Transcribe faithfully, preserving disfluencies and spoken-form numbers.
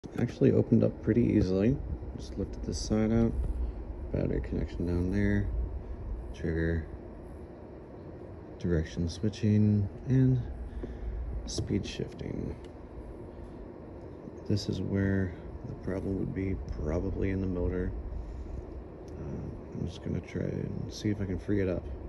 Actually opened up pretty easily. Just lifted this side out, battery connection down there, trigger, direction switching, and speed shifting. This is where the problem would be, probably in the motor. Uh, I'm just gonna try and see if I can free it up.